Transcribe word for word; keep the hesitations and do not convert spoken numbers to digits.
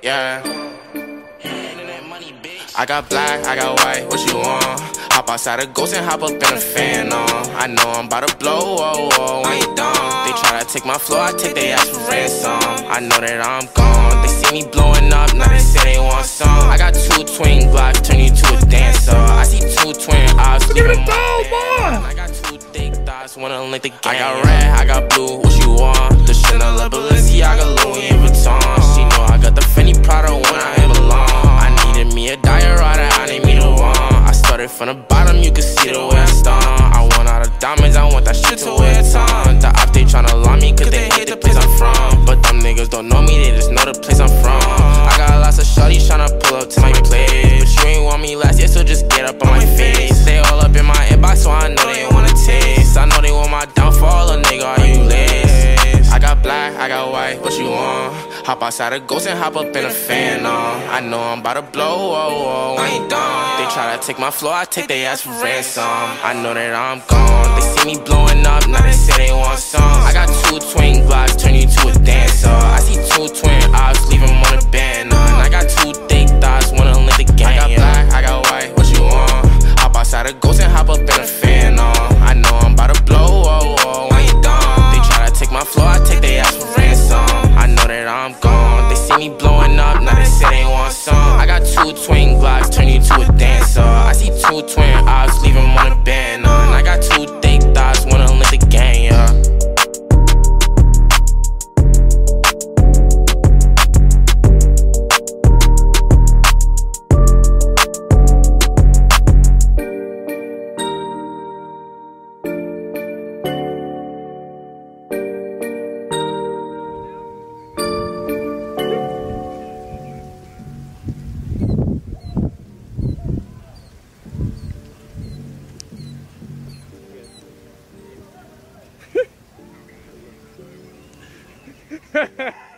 yeah. I got black, I got white, what you want? Hop outside a ghost and hop up in a fan on. I know I'm about to blow, oh, oh, I ain't dumb. They try to take my flow, I take they ass for ransom. I know that I'm gone, they see me blowing up, now they say they want some. I got two twin Glocks, turn you to a dancer. I see two twin eyes, leave them on. I got two thick thighs, wanna link the game. I got red, I got blue, what you want? The Chanel, Balenciaga, Louis Vuitton. She know I got the Fendi Prada when I am alone. I needed me a diorata, I need me the one. I started from the bottom, you can see the way I stomp. I want all the diamonds, I want that shit to wear a ton. The op, they tryna lie me, cause they hate the place I'm from. But them niggas don't know me, they just know the place I'm from. I got lots of shorties tryna pull up to my place, but you ain't want me last year, so just get up on my face. They all up in my inbox, so I know they wanna taste. I know they want my downfall, a nigga, are you lace? I got black, I got white, what you want? Hop outside a ghost and hop up in a fan on. I know I'm about to blow, oh, oh, I ain't dumb. They try to take my flow, I take they ass for ransom. I know that I'm gone, they see me blowing up, now they say they want some. I got two twin Glocks, turn you to a dancer. I see two twin eyes, leave them on a band on. I got two thick thighs, wanna link the game. I got black, I got white, what you want? Hop outside a ghost and hop up in a fan on. I know I'm about to blow, oh, oh, I ain't dumb. They try to take my flow, I take they ass for ransom. I know that I'm gone, they see me blowing up, now they say they want some. I got two twin Glocks, turn you to a dancer. I see two twin eyes, leave them on a band on. I got two thick thighs, wanna link the game, yeah. Ha ha!